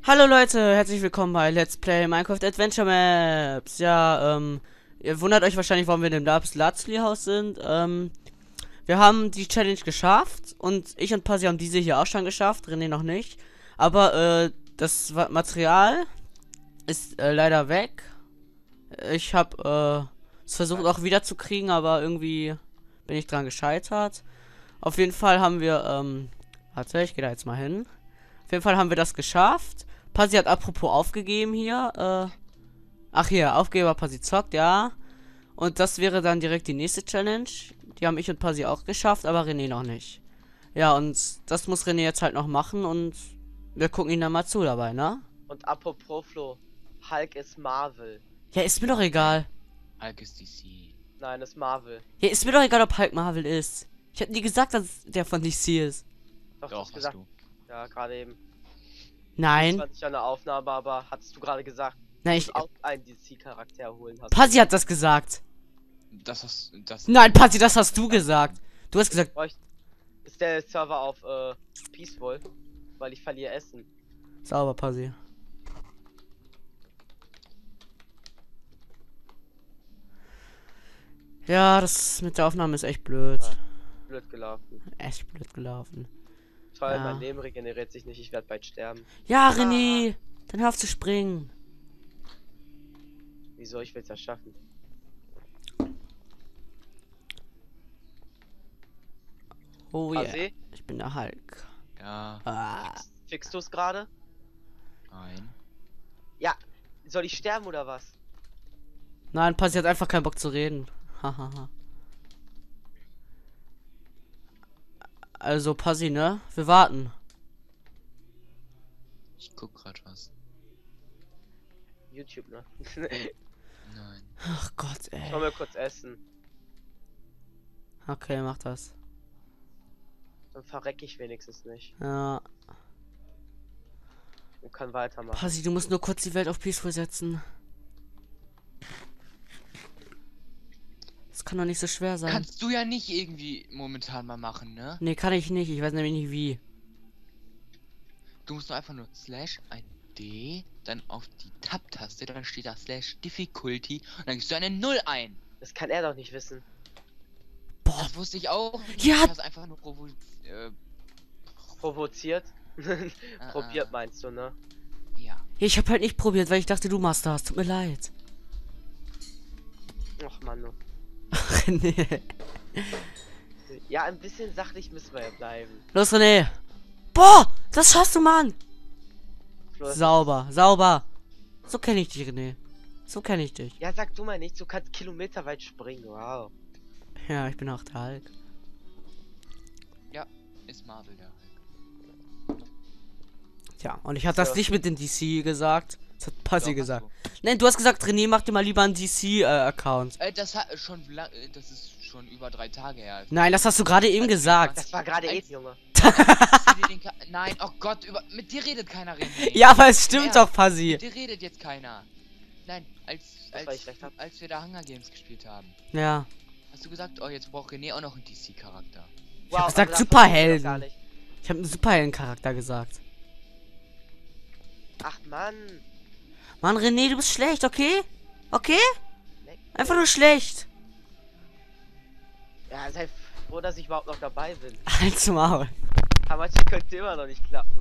Hallo Leute, herzlich willkommen bei Let's Play Minecraft Adventure Maps. Ja, ihr wundert euch wahrscheinlich, warum wir in dem Lapis-Lazuli-Haus sind. Wir haben die Challenge geschafft und ich und Pasi haben diese hier auch schon geschafft, René noch nicht. Aber, das Material ist leider weg. Ich habe es versucht auch wieder zu kriegen, aber irgendwie bin ich dran gescheitert. Auf jeden Fall haben wir, warte, ich gehe da jetzt mal hin. Auf jeden Fall haben wir das geschafft. Pasi hat apropos aufgegeben hier. Ach hier, Aufgeber Pasi zockt, ja. Und das wäre dann direkt die nächste Challenge. Die haben ich und Pasi auch geschafft, aber René noch nicht. Ja, und das muss René jetzt halt noch machen und wir gucken ihn dann mal zu dabei, ne? Und apropos Flo, Hulk ist Marvel. Ja, ist mir doch egal. Hulk ist DC. Nein, ist Marvel. Ja, ist mir doch egal, ob Hulk Marvel ist. Ich hätte nie gesagt, dass der von DC ist. Doch, du Doch, hast hast gesagt. du. Ja, gerade eben. Das Nein. war nicht eine Aufnahme, aber hattest du gerade gesagt. Nein, Du ich. auch einen DC-Charakter holen hast. Pasi hat das gesagt. Das. Nein, Pasi, das hast du gesagt. Du hast gesagt. Ist der Server auf Peaceful? Weil ich verliere Essen. Sauber, Pasi. Ja, das mit der Aufnahme ist echt blöd. Ja. Blöd gelaufen. Echt blöd gelaufen. Toll, Ja. mein Leben regeneriert sich nicht, ich werde bald sterben. Ja, René, dann hör auf zu springen. Wieso? Ich will es ja schaffen. Oh ja, Pasi, ich bin der Hulk. Ja, Ah. fixst du es gerade? nein. Ja. Soll ich sterben oder was? Nein, Pasi hat einfach keinen Bock zu reden. Hahaha. Also, Pasi, ne? Wir warten. Ich guck grad was. YouTube, ne? Nein. Ach Gott, Ich ey. will mal kurz essen. Okay, mach das. Dann verrecke ich wenigstens nicht. Ja. Und kann weitermachen. Pasi, du musst nur kurz die Welt auf Peaceful setzen. Das kann doch nicht so schwer sein. Kannst du ja nicht irgendwie momentan mal machen, ne? Nee, kann ich nicht. Ich weiß nämlich nicht wie. Du musst nur einfach nur slash ein D, dann auf die Tab-Taste, dann steht da slash Difficulty und dann gibst du eine 0 ein. Das kann er doch nicht wissen. Boah. Das wusste ich auch nicht. Ja. Ich hab's einfach nur Provoziert? Probiert ah. meinst du, ne? Ja. Ich habe halt nicht probiert, weil ich dachte, du machst das. Tut mir leid. Ach Mann. No. René. Ja, ein bisschen sachlich müssen wir ja bleiben. Los, René. Boah, das schaffst du, Mann. Flo, das Sauber, sauber. So kenne ich dich, René. So kenne ich dich. Ist, ja, sag du mal nichts, du kannst kilometerweit springen, wow. Ja, ich bin auch der Hulk. Ist Marvel der Hulk. Tja, und ich habe das So. nicht mit dem DC gesagt. Das hat Pasi Doch, gesagt. hast Nein, du hast gesagt, René, mach dir mal lieber einen DC-Account. du. Das hat schon lang, das ist schon über 3 Tage her. Nein, das hast du gerade eben gesagt. Das war gerade Eins- eben, Junge. Nein, oh Gott, mit dir redet keiner, René. Ja, aber es stimmt Ja. doch, Pasi. Mit dir redet jetzt keiner. Nein, weil ich recht hab. als wir da Hunger Games gespielt haben, Ja. hast du gesagt, oh, jetzt braucht René auch noch einen DC-Charakter. Wow, gesagt, das Superhelden. wusste ich doch gar nicht. Ich habe einen Superhelden-Charakter gesagt. Ach Mann. Mann, René, du bist schlecht, okay? Okay? Leck. Einfach nur schlecht. Ja, sei froh, dass ich überhaupt noch dabei bin. Halt's Maul. Hamachi könnte immer noch nicht klappen.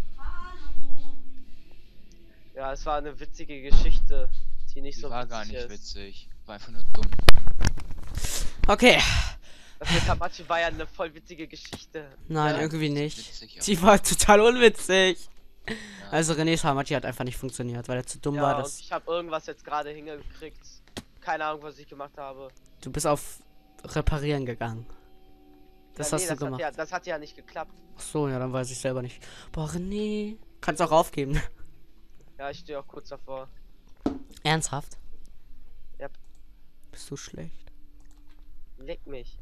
Ja, es war eine witzige Geschichte, die nicht Die so war witzig gar nicht ist. witzig. War einfach nur dumm. Okay. Das mit Hamachi war ja eine voll witzige Geschichte. Nein, Ja. irgendwie ist nicht. witzig, ja. Die war total unwitzig. Ja. Also René's Hamachi hat einfach nicht funktioniert, weil er zu dumm Ja, war. und Dass ich habe irgendwas jetzt gerade hingekriegt. Keine Ahnung, was ich gemacht habe. du bist auf Reparieren gegangen. Das Ja, hast du gemacht. Das hat ja nicht geklappt. Ach so, ja, dann weiß ich selber nicht. Boah, René. Kannst auch aufgeben. Ja, ich stehe auch kurz davor. Ernsthaft? Yep. Bist du schlecht? Leck mich.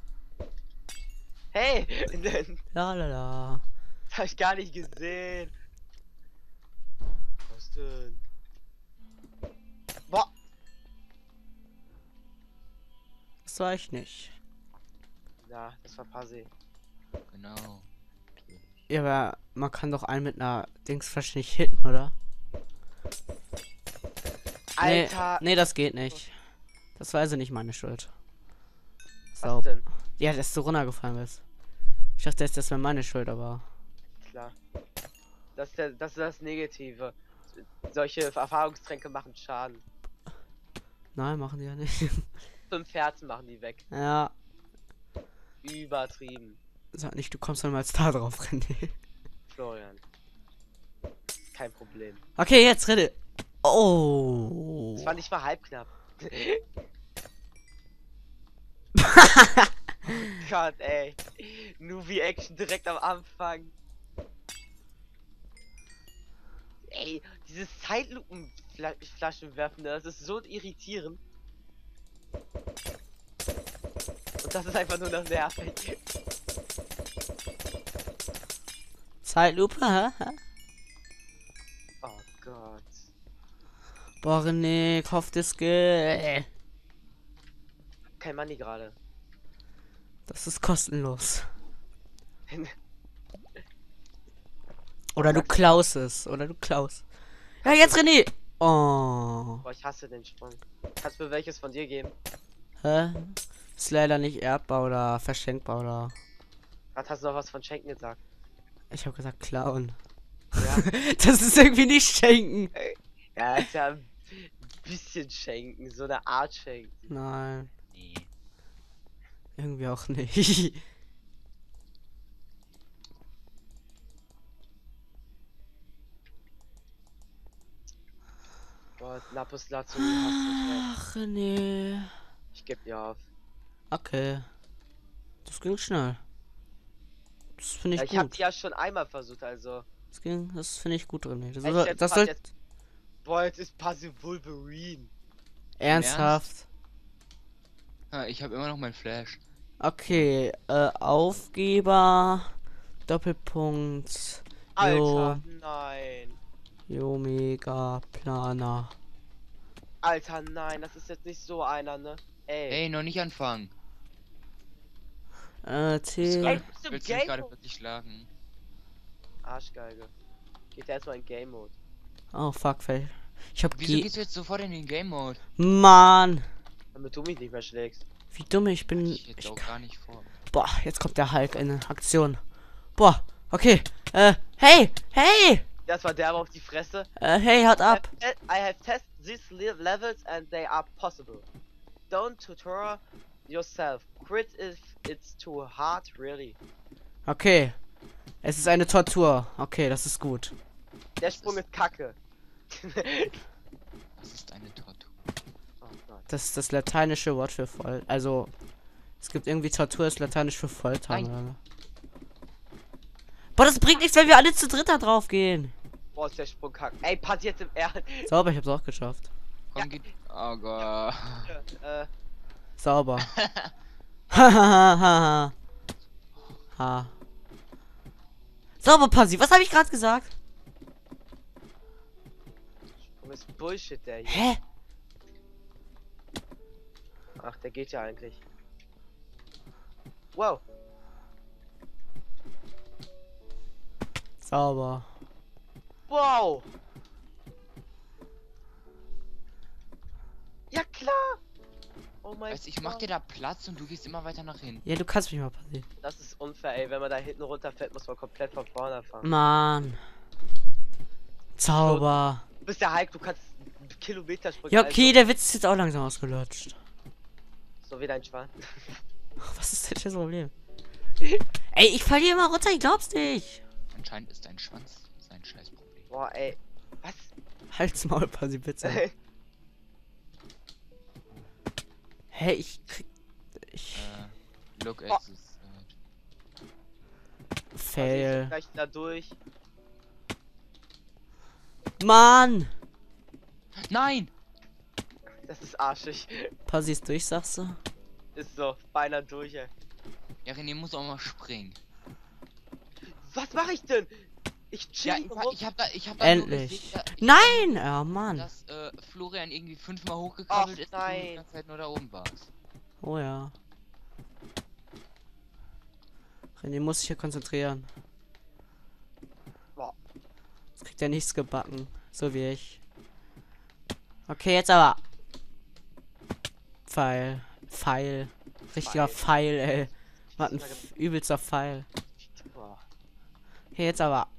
Hey! La la la. Das hab ich gar nicht gesehen. Was denn? Boah! Das war ich nicht. Ja, das war Pasi. Genau. Ja, aber man kann doch einen mit einer Dingsflasche nicht hitten, oder? Alter. Nee, das geht nicht. Das war also nicht meine Schuld. Was So. denn? Ja, dass du runtergefallen bist. Ich dachte erst, das wäre meine Schuld, aber. Klar. Das ist das Negative. Solche Erfahrungstränke machen Schaden. Nein, machen die ja nicht. 5 Herzen machen die weg. Ja. Übertrieben. Sag nicht, du kommst dann mal da drauf, René. Florian. Kein Problem. Okay, jetzt René. Oh. Das war nicht mal halb knapp. Gott, ey. Nubi Action direkt am Anfang. Ey, dieses Zeitlupenflaschen werfen, das ist so irritierend. Und das ist einfach nur noch nervig. Zeitlupe, hä? Oh Gott. Boah, René, kauf das Skill. Kein Money gerade. Das ist kostenlos. Oder du klaust es. Oder du klaust. Ja, jetzt René. Oh. Boah, ich hasse den Sprung. Kannst du mir welches von dir geben? Hä? Ist leider nicht erbbar oder verschenkbar oder. Gerade hast du noch was von Schenken gesagt. Ich habe gesagt klauen. Ja. Das ist irgendwie nicht schenken. Ja, ist ja ein bisschen Schenken. So eine Art Schenken. Nein, Nee. irgendwie auch nicht. Boah, Lapis Lazuli hast du. Ach, René. Ich geb dir auf. Okay. Das ging schnell. Das finde ich Ja, ich hab gut. die ja schon einmal versucht, also. Das finde ich gut, René. Das, Echt soll, jetzt? das Passt soll jetzt? Boah, jetzt ist Puzzle Wolverine. ernsthaft. Ah, ich habe immer noch mein Flash. Okay, Aufgeber, Doppelpunkt, Alter, nein. Mega Planer. Alter, nein, das ist jetzt nicht so einer, ne? Ey. Ey, noch nicht anfangen. T. Ey, bist du im Willst du mich gerade Game? plötzlich schlagen? Arschgeige. Geht erstmal in Game Mode. Oh fuck, ich hab Wieso gehst du jetzt sofort in den Game Mode? Mann, Damit du mich nicht mehr schlägst. wie dumm ich bin. Ich jetzt auch gar nicht vor. Boah, jetzt kommt der Hulk in Aktion. Boah, okay. Hey, hey, Das war der auf die Fresse. hey, haut ab. I have tested these levels and they are possible. Don't tutor yourself. Quit if it's too hard, really. Okay, es ist eine Tortur. Okay, das ist gut. Der Sprung ist kacke. Das ist eine Tortur. Oh Gott. Das ist das lateinische Wort für Folter. Also, es gibt irgendwie Tortur, ist lateinisch für Folter. Nein. Oder? Boah, das bringt nichts, wenn wir alle zu dritt da drauf gehen. Boah, ist der Sprung kacke. Ey, passiert im Ernst. Sauber, ich hab's auch geschafft. Komm, Ja. geht. Oh Gott. Sauber. Hahaha. Ha. Sauber, Passi. Was habe ich gerade gesagt? Sprung ist Bullshit, der hier. Hä? Ach, der geht ja eigentlich. Wow. Sauber. Wow. Ja klar. Oh mein Weißt du, ich mach dir da Platz und du gehst immer weiter nach hinten. Ja, du kannst mich mal, Passi. Das ist unfair, ey. Wenn man da hinten runterfällt, muss man komplett von vorne anfangen. Mann. Sauber. Du bist der Hulk, du kannst Kilometer springen. Ja, okay, der Witz ist jetzt auch langsam ausgelutscht. So wie dein Schwan. Was ist denn das Problem? Ey, ich fall hier immer runter, ich glaub's nicht. Anscheinend ist dein Schwanz sein Scheißproblem. Boah, ey. Was? Halt's Maul, Passi, bitte. Hey, ich krieg... Ich... Look Oh. at this. Fail. Gleich da durch. Mann! Nein! Das ist arschig. Passi ist durch, sagst du? Ist so, beinahe durch, ey. Ja, René muss auch mal springen. Was mache ich denn? Ich chill Ja, rum. ich hab da Endlich. Nur gesehen, Nein! Oh Mann. dass Florian irgendwie 5-mal hochgekrabbelt Ach, ist und nein. du die ganze Zeit nur da oben warst. Oh ja. René muss sich hier konzentrieren. Jetzt kriegt er nichts gebacken. So wie ich. Okay, jetzt aber. Pfeil. Pfeil. Richtiger Pfeil, ey. Was ein übelster Pfeil. Boah. Okay, jetzt aber.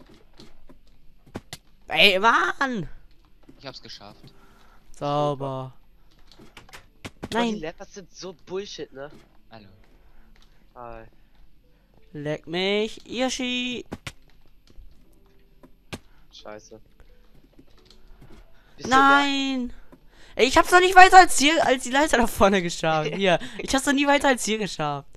Ey, Mann! Ich hab's geschafft. Sauber. Die Nein. Levels sind so Bullshit, ne? Hallo. Ah, Leck mich. Yoshi. scheiße. Bist du Nein! Ey, ich hab's doch nicht weiter als hier, als die Leiter da vorne geschafft. Hier. Ich hab's doch nie weiter als hier geschafft.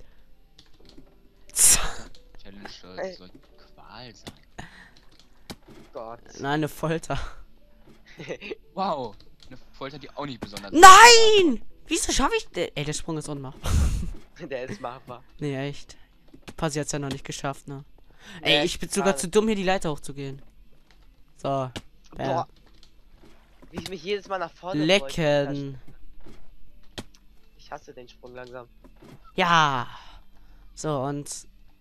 Challenge soll Qual sein. der Gott. Nein, eine Folter. Wow. Eine Folter, die auch nicht besonders. Nein! Wieso schaffe ich den? Ey, der Sprung ist unmachbar. Der ist machbar. Nee, echt. Pasi hat's ja noch nicht geschafft, ne? Nee, Ey, ich bin sogar zu dumm, hier die Leiter hochzugehen. So. Boah. Wie ich mich jedes Mal nach vorne Lecken. Ich hasse den Sprung langsam. Ja. So, und.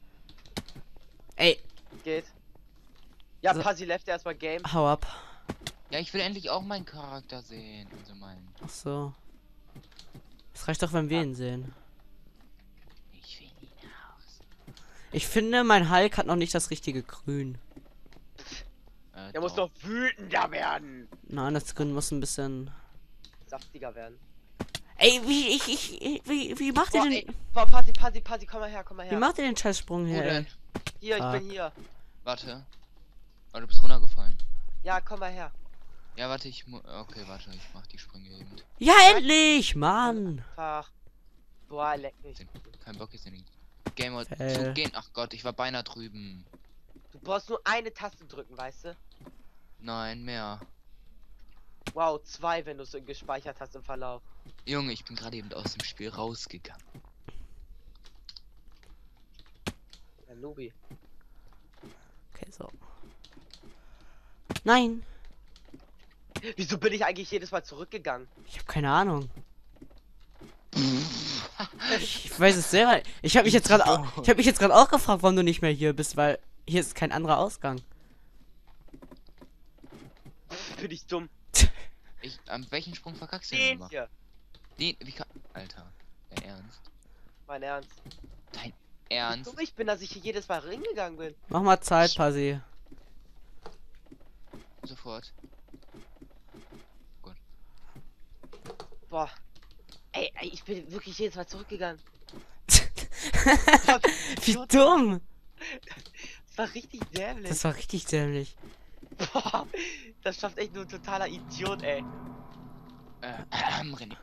Ey, Geht. Ja, So. Pasi left erstmal Game. hau ab. Ja, ich will endlich auch meinen Charakter sehen. Also meinen. Ach so. Es reicht doch, wenn wir ihn sehen. Ich will ihn aus. Ich finde, mein Hulk hat noch nicht das richtige Grün. Der muss doch wütender werden. Nein, das Grün muss ein bisschen. Saftiger werden. Ey, wie macht ihr Boah, den. ey, boah, Pasi, komm mal her, komm mal Wie her. macht ihr den Scheißsprung Wo hier, ey? denn? Hier, ich Fuck. bin hier. Warte. Oh, du bist runtergefallen. Ja, komm mal her. Ja, warte, okay, warte, ich mach die Sprünge eben. Ja, endlich, Mann! Ach. Boah, leck mich. Kein Bock jetzt in den Game Mode Fail. zu gehen. Ach Gott, ich war beinahe drüben. Du brauchst nur eine Taste drücken, weißt du? Nein, mehr. Wow, 2, wenn du es gespeichert hast im Verlauf. Junge, ich bin gerade eben aus dem Spiel rausgegangen. Ja, Nubi. Okay, so. Nein! Wieso bin ich eigentlich jedes Mal zurückgegangen? Ich habe keine Ahnung. Ich weiß es selber. Ich habe mich jetzt gerade auch gefragt, warum du nicht mehr hier bist, weil hier ist kein anderer Ausgang. Bin ich dumm. Welchen Sprung verkackst du denn Den immer? hier. Den, wie kann. Alter, dein Ernst? Mein Ernst. Dein Wie Ernst? dumm ich bin, dass ich hier jedes Mal reingegangen bin. Mach mal Zeit, Pasi. Sofort. Boah. Ey, ich bin wirklich jedes Mal zurückgegangen. Wie dumm! Das war richtig dämlich. Das war richtig dämlich. Boah, das schafft echt nur ein totaler Idiot, ey. René.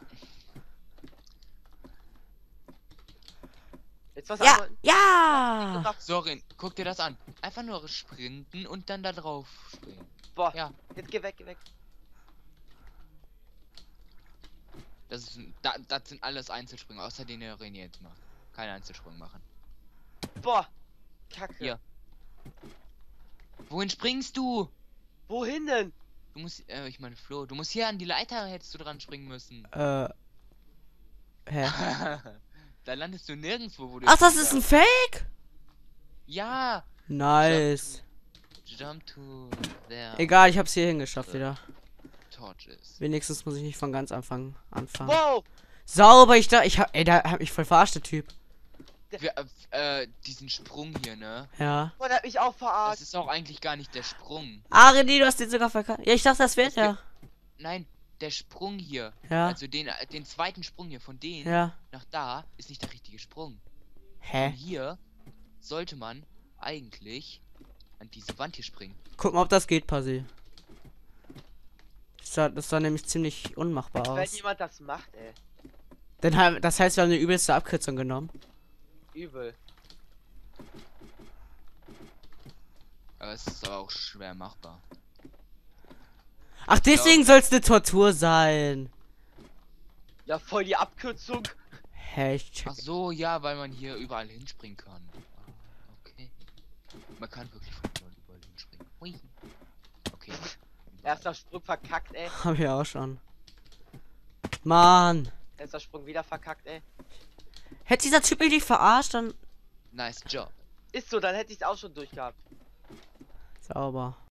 Jetzt was Ja, anderes. ja! Sorin, guck dir das an. Einfach nur sprinten und dann da drauf springen. Boah, Ja, jetzt geh weg, geh weg. das sind alles Einzelsprünge, außer den der René jetzt macht. Keine Einzelsprung machen. Boah, Kacke. Hier. Wohin springst du? Wohin denn? Du musst, ich meine Flo, du musst hier an die Leiter, hättest du dran springen müssen. Hä? Da landest du nirgendwo, wo du. Ach, das ist ein Fake? Ja. Nice. Jump to there. Egal, ich hab's hier hingeschafft wieder. Torches. Wenigstens muss ich nicht von ganz Anfang anfangen. Wow, Sauber, da hab mich voll verarscht, der Typ. Diesen Sprung hier, ne? Ja. boah, der hat mich auch Das verarscht. ist auch eigentlich gar nicht der Sprung. René, du hast den sogar verkackt. Ja, ich dachte, das wäre ja. Nein, der Sprung hier. Ja. Also den zweiten Sprung hier von denen Ja. nach da ist nicht der richtige Sprung. Und Hä? hier sollte man eigentlich an diese Wand hier springen. Guck mal, ob das geht, Pasi. Das sah nämlich ziemlich unmachbar Wenn aus. jemand das macht, ey. Das heißt, wir haben eine übelste Abkürzung genommen. Übel. Aber es ist aber auch schwer machbar. Ach, deswegen soll es eine Tortur sein. Ja, voll die Abkürzung. Hä, ich check. Ach so, ja, weil man hier überall hinspringen kann. Ah, okay. Man kann wirklich von überall hinspringen. Hui. Okay. Erster Sprung verkackt, ey. Hab ich auch schon. Mann. Erster Sprung wieder verkackt, ey. Hätte dieser Typ mich nicht verarscht, dann. Nice job. Ist so, dann hätte ich es auch schon durchgehabt. Sauber.